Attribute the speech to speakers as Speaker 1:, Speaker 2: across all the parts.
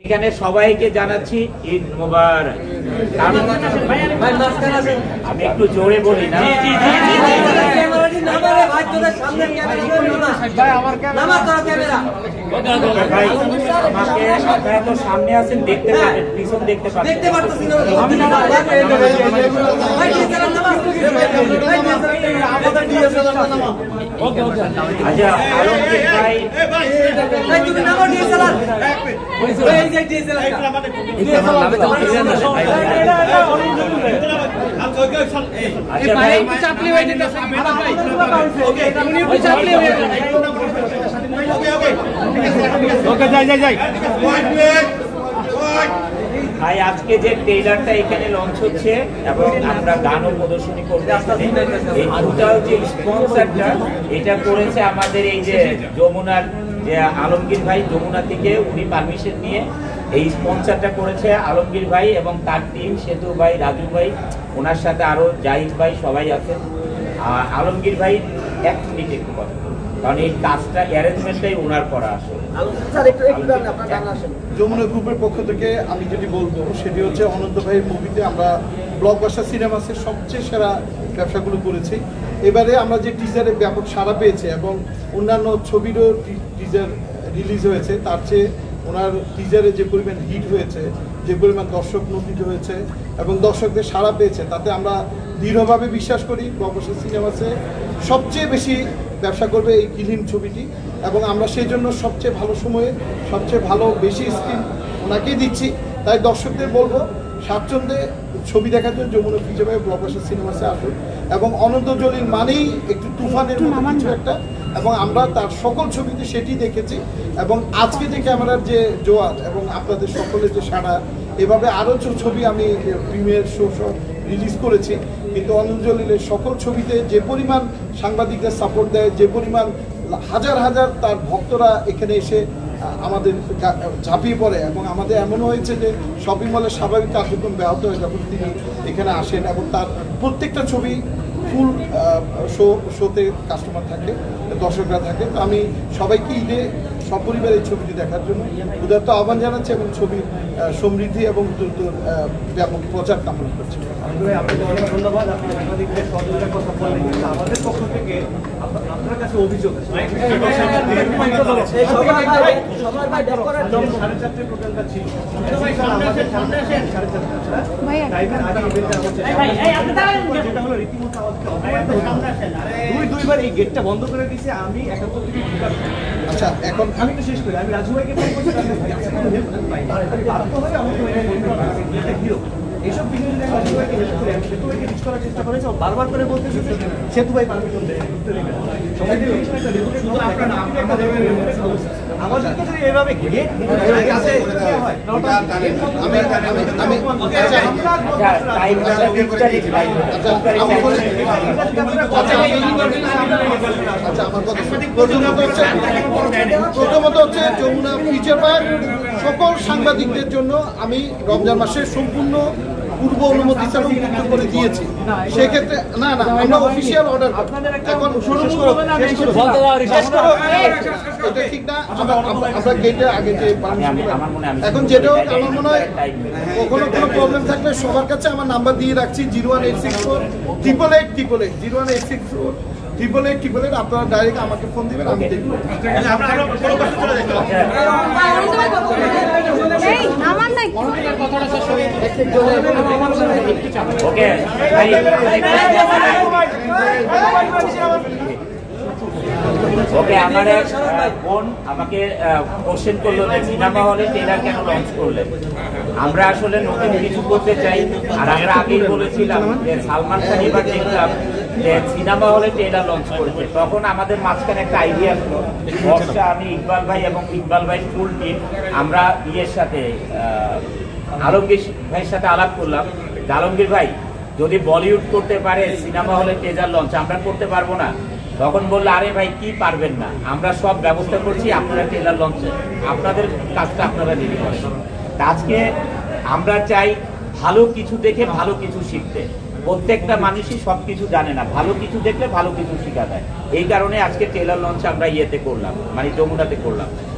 Speaker 1: এখানে সবাইকে জানাচ্ছি ঈদ মোবারক। আমি একটু জোরে বলি না, ভাই আমাকে আপনারা তো সামনে আছেন, দেখতে পাবেন, পিছন দেখতে পাবেন। আচ্ছা আলমগীর ভাই, ভাই আজকে যে ট্রেলারটা এখানে লঞ্চ হচ্ছে এবং আমরা গানও প্রদর্শনী করতে এই টোটাল যে স্পন্সরটা এটা করেছে আমাদের এই যে যমুনার যে আলমগীর ভাই, যমুনা থেকে উনি পারমিশন নিয়ে এই স্পন্সরটা করেছে আলমগীর ভাই এবং তার টিম, সেতু ভাই, রাজু ভাই, ওনার সাথে আরো জাহিদ ভাই সবাই আছেন। আলমগীর ভাই এক মিনিট একটু কথা, কারণ এই কাজটা অ্যারেঞ্জমেন্টটাই ওনার করা আসলে।
Speaker 2: যমুনা গ্রুপের পক্ষ থেকে আমি যেটি বলবো সেটি হচ্ছে অনন্ত ভাইয়ের মুভিতে আমরা ব্লকবাস্টার সিনেমাসের সবচেয়ে সেরা ব্যবসাগুলো করেছি। এবারে আমরা যে টিজারে ব্যাপক সাড়া পেয়েছে এবং অন্যান্য ছবিরও টিজার রিলিজ হয়েছে, তার চেয়ে ওনার টিজারে যে পরিমাণ হিট হয়েছে, যে পরিমাণ দর্শক নন্দিত হয়েছে এবং দর্শকদের সাড়া পেয়েছে, তাতে আমরা দৃঢ়ভাবে বিশ্বাস করি ব্লকবাস্টার সিনেমাসে সবচেয়ে বেশি ব্যবসা করবে এই কিলিম ছবিটি। এবং আমরা সেই জন্য সবচেয়ে ভালো সময়ে সবচেয়ে ভালো বেশি স্ক্রিন ওনাকেই দিচ্ছি। তাই দর্শকদের বলবো স্বাচ্ছন্দ্যে ছবি দেখার জন্য যমুনা হিসেবে ব্লকবাস্টার সিনেমাসে আসুন। এবং অনন্ত জলিল মানেই একটু তুফানের মতো কিছু একটা, এবং আমরা তার সকল ছবিতে সেটি দেখেছি। এবং আজকে যে ক্যামেরার যে জোয়ার এবং আপনাদের সকলের যে সাড়া, এভাবে আরও ছবি আমি প্রিমিয়ার শো রিলিজ করেছি, কিন্তু অনন্ত জলিলের সকল ছবিতে যে পরিমাণ সাংবাদিকদের সাপোর্ট দেয়, যে পরিমাণ হাজার হাজার তার ভক্তরা এখানে এসে আমাদের ঝাঁপিয়ে পড়ে, এবং আমাদের এমনও হয়েছে যে শপিং মলের স্বাভাবিক কার্যক্রম ব্যাহত হয় যখন তিনি এখানে আসেন, এবং তার প্রত্যেকটা ছবি ফুল শোতে কাস্টমার থাকে, দর্শকরা থাকে। তো আমি সবাইকে ঈদে সপরিবার এই ছবিটি দেখার জন্য উদারত আহ্বান জানাচ্ছি এবং ছবির সমৃদ্ধি এবং দ্রুত ব্যাপক প্রচার কামনা করছি।
Speaker 3: আপনাকে অনেক ধন্যবাদ। আপনি সাংবাদিকদের সহযোগিতার কথা বললেন, কিন্তু আমাদের পক্ষ থেকে আপনার কাছে অভিযোগ আছে। 4:30 প্রোগ্রামটা ছিল, যেটা হলো রীতিমতো দুইবার এই গেটটা বন্ধ করে দিয়েছে। আমি 71 থেকে
Speaker 2: আচ্ছা, এখন
Speaker 3: আমি তো শেষ করি। আমি রাজু ভাইকে ফোন করছি, এইসব বিষয় যদি রাজু ভাইকে হেল্প করি, আমি সেতু ভাইকে রিচ করার চেষ্টা করেছি, বারবার করে বলতেছি সেতু ভাই পারমিশন দেয়, আমাদের তো যদি এভাবে গেট
Speaker 2: প্রথমত হচ্ছে যমুনা ফিচার পার্ক সকল সাংবাদিকদের জন্য আমি রমজান মাসে সম্পূর্ণ পূর্ব অনুমতি ছাড়া উন্মুক্ত করে দিয়েছি। সেক্ষেত্রে না আমরা অফিসিয়াল অর্ডার এখন এটা ঠিক না, আমরা গেটে আগে যে এখন যেটা হোক, আমার মনে হয় কখনো কোনো প্রবলেম থাকলে সবার কাছে আমার নাম্বার দিয়ে রাখছি 01864 আপনারা ডাইরেক্ট আমাকে ফোন দিবেন, আমি দেখবো।
Speaker 1: ওকে, আমার এক বোন আমাকে কোশ্চেন করলো যে সিনেমা হলে ট্রেলার কেন লঞ্চ করলেন। আমরা আসলে নতুন কিছু করতে চাই, আর আমরা আগেই বলেছিলাম যে সালমান খান এবার দেখলাম যে সিনেমা হলে ট্রেলার লঞ্চ করেছে, তখন আমাদের মাঝখানে একটা আইডিয়া আসলো। বর্ষা, আমি, ইকবাল ভাই এবং ইকবাল ভাই ফুল টিম আমরা ইয়ের সাথে আলমগীর ভাইয়ের সাথে আলাপ করলাম। আলমগীর ভাই যদি বলিউড করতে পারে সিনেমা হলে ট্রেলার লঞ্চ, আমরা করতে পারবো না? তখন বললো, আরে ভাই কি পারবেন না, আমরা সব ব্যবস্থা করছি, আপনারা ট্রেলার লঞ্চে আপনাদের কাজটা আপনারা নিতে পারেন। আজকে আমরা চাই ভালো কিছু দেখে ভালো কিছু শিখতে। প্রত্যেকটা মানুষই সবকিছু জানে না, ভালো কিছু দেখলে ভালো কিছু শেখা যায়। এই কারণে আজকে ট্রেলার লঞ্চ আমরা ইয়েতে করলাম, মানে যমুনাতে করলাম।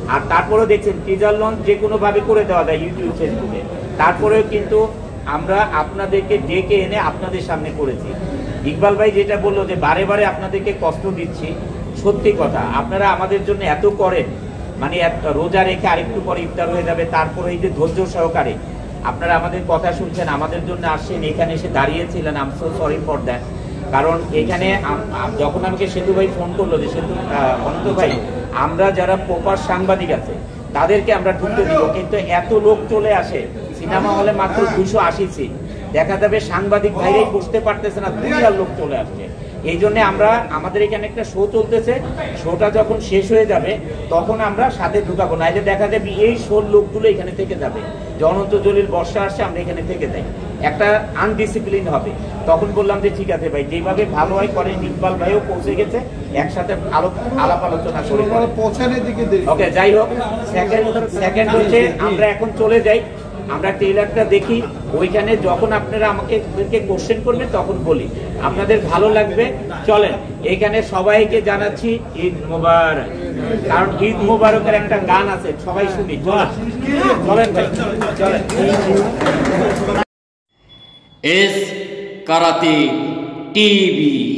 Speaker 1: আর তারপরেও দেখছেন টিজার লঞ্চ যে কোনোভাবে করে দেওয়া যায় ইউটিউব ফেসবুকে, তারপরেও কিন্তু আমরা আপনাদেরকে ডেকে এনে আপনাদের সামনে করেছি। ইকবাল ভাই যেটা বললো যে বারে বারে আপনাদেরকে কষ্ট দিচ্ছি, সত্যি কথা, আপনারা আমাদের জন্য এত করেন, মানে রোজা রেখে আরেকটু পরে ইফতার হয়ে যাবে, তারপরে এই যে ধৈর্য সহকারে আপনারা আমাদের কথা শুনছেন, আমাদের জন্য আসছেন, এখানে এসে দাঁড়িয়েছিলেন, I am so sorry for that. কারণ এখানে যখন আমাকে সেতু ভাই ফোন করলো যে সেতু অনন্ত ভাই, আমরা যারা প্রপার সাংবাদিক আছে তাদেরকে আমরা ঢুকতে দিব, কিন্তু এত লোক চলে আসে, সিনেমা হলে মাত্র 280 সিট, দেখা যাবে সাংবাদিক ভাইরাই বুঝতে পারতেছে না, 2000 লোক চলে আসছে। এই জন্য আমরা আমাদের এখানে একটা শো চলতেছে, শোটা যখন শেষ হয়ে যাবে তখন আমরা সাথে ঢুকাবো, নাইলে দেখা যাবে এই শোর লোকগুলো এখানে থেকে যাবে, যে অনন্ত জলিল বর্ষা আসছে আমরা এখানে থেকে যাই, একটা আনডিসিপ্লিন হবে। তখন বললাম যে ঠিক আছে ভাই, যেভাবে ভালো হয় করেন, ইকবাল ভাইও পৌঁছে গেছে, একসাথে আলাপ আলোচনা করে
Speaker 2: পৌঁছানোর দিকে দেরি।
Speaker 1: ওকে, যাই হোক, সেকেন্ড হচ্ছে আমরা এখন চলে যাই, আমরা ট্রেলারটা দেখি, ওইখানে যখন আপনারা আমাকে কোশ্চেন করবেন তখন বলি, আপনাদের ভালো লাগবে। চলেন, এখানে সবাইকে জানাচ্ছি ঈদ মোবারক, কারণ ঈদ মোবারকের একটা গান আছে, সবাই শুনি, চলেন ভাই, চলেন।
Speaker 4: S karate TV.